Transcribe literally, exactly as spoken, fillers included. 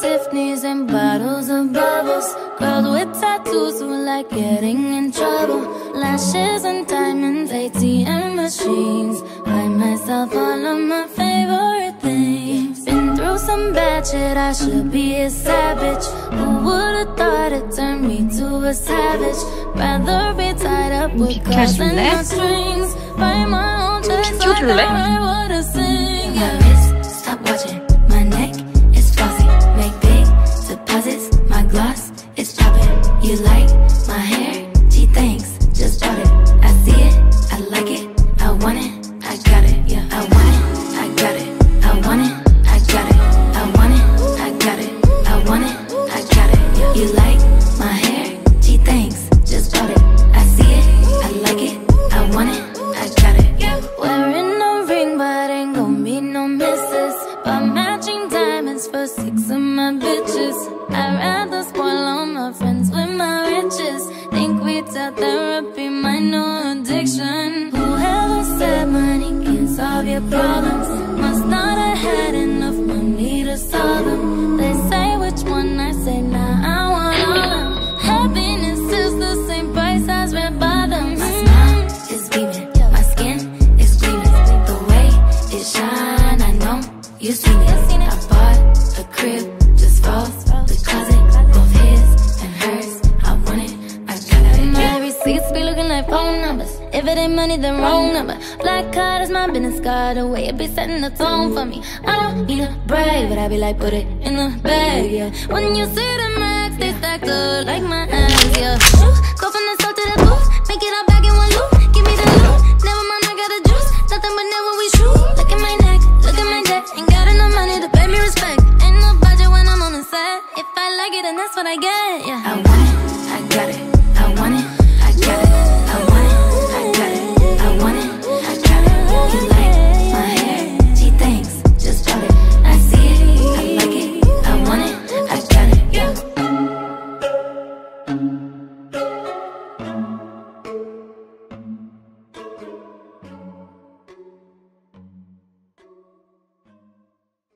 Tiffany's and bottles of bubbles. Girls with tattoos who like getting in trouble. Lashes and diamonds, A T M machines. Buy myself all of my favorite things. Been through some bad shit, I should be a savage. Who would've thought it turned me to a savage? Rather be tied up with calls and not strings. Write my own checks like I write what I sing. My wrist, stop watching. My neck is flossy. Make big deposits. My gloss is popping. You like my hair? Gee, thanks. Just bought it. I see it. I like it. I want it. I got it. Yeah, I want it. I got it. I want it. I got it. I want it. I got it. I want it. I got it. Yeah. You like my hair? Gee, thanks. Just bought it. I see it. I like it. I want it. I got it. Yeah. Wearing no ring, but ain't gon' be no misses. But matching diamonds for six of my bitches. I'd rather spoil all my friends with my riches. Think we tell therapy my new addiction. Whoever said money can solve your problems must not have had enough money to solve them. They say which one, I say nah, I want all of them. Happiness is the same price as red bottoms. My smile is beaming, my skin is gleaming. The way it shine, I know you seen it. I bought a crib just for the closet, both his and hers. I want it, I got it. My receipts be looking like phone numbers. If it ain't money, then wrong number. Black card is my business card. The way it be setting the tone for me. I don't need a brag, but I be like, put it in the bag, yeah. When you see the max, they stacked up like my ass, yeah. Ooh, go from the south to the booth, make it all back in one loop. Give me the loot, never mind, I got the juice. Nothing but never we shoot. Look at my neck, look at my debt. Ain't got enough money to pay me respect. Ain't no budget when I'm on the set. If I like it, then that's what I get, yeah. I want it, I got it, I want it.